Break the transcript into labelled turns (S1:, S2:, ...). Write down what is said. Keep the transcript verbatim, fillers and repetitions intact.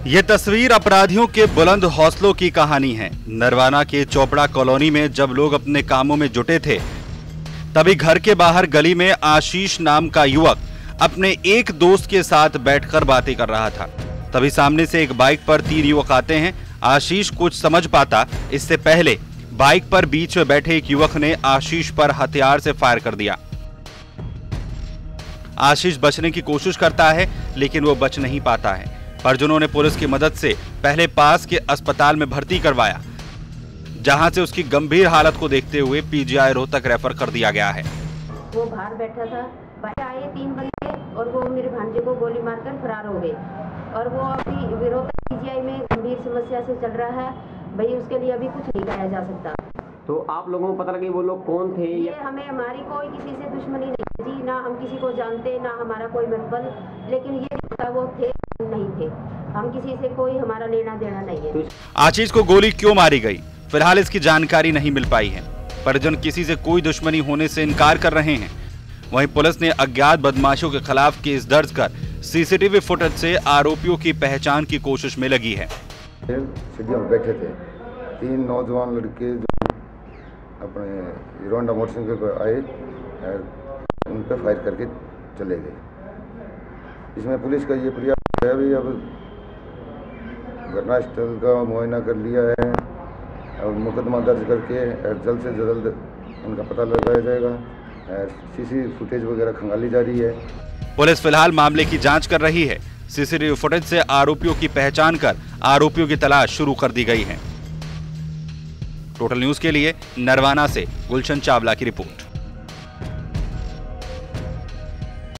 S1: ये तस्वीर अपराधियों के बुलंद हौसलों की कहानी है। नरवाना के चोपड़ा कॉलोनी में जब लोग अपने कामों में जुटे थे, तभी घर के बाहर गली में आशीष नाम का युवक अपने एक दोस्त के साथ बैठकर बातें कर रहा था। तभी सामने से एक बाइक पर तीन युवक आते हैं। आशीष कुछ समझ पाता इससे पहले बाइक पर बीच में बैठे एक युवक ने आशीष पर हथियार से फायर कर दिया। आशीष बचने की कोशिश करता है लेकिन वो बच नहीं पाता है। परिजनों ने पुलिस की मदद से पहले पास के अस्पताल में भर्ती करवाया, जहां से उसकी गंभीर हालत को देखते हुए पीजीआई रोहतक रेफर कर दिया गया है।
S2: वो बाहर बैठा था, बाहर आए तीन बंदे और वो मेरे भांजे को गोली मारकर फरार हो गए और वो अभी रोहतक पीजीआई में गंभीर समस्या से चल रहा है। भाई उसके लिए अभी कुछ नहीं किया जा सकता।
S3: तो आप लोगों को पता लगे वो लोग कौन थे?
S2: ये हमें हमारी कोई किसी से दुश्मनी नहीं जी, ना हम किसी को जानते ना हमारा कोई मतलब, लेकिन ये पता वो थे नहीं थे, हम किसी से कोई हमारा लेना देना नहीं है।
S1: आशीष को गोली क्यों मारी गई, फिलहाल इसकी जानकारी नहीं मिल पाई है। परिजन किसी से कोई दुश्मनी होने से इनकार कर रहे हैं। वहीं पुलिस ने अज्ञात बदमाशों के खिलाफ केस दर्ज कर सीसीटीवी फुटेज से आरोपियों की पहचान की कोशिश में लगी है।
S4: सीढ़ियों में बैठे थे तीन नौजवान लड़के जो अपने हीरो होंडा मोटरसाइकिल पर आए और उन पर फायर करके चले गए। इसमें पुलिस का ये प्रयास है अभी अब घटनास्थल का मुआयना कर लिया है और मुकदमा दर्ज करके जल्द से जल्द उनका पता लगाया जाएगा। सीसी फुटेज वगैरह खंगाली जा रही है।
S1: पुलिस फिलहाल मामले की जांच कर रही है। सीसीटीवी फुटेज से आरोपियों की पहचान कर आरोपियों की तलाश शुरू कर दी गई है। टोटल न्यूज के लिए नरवाना से गुलशन चावला की रिपोर्ट।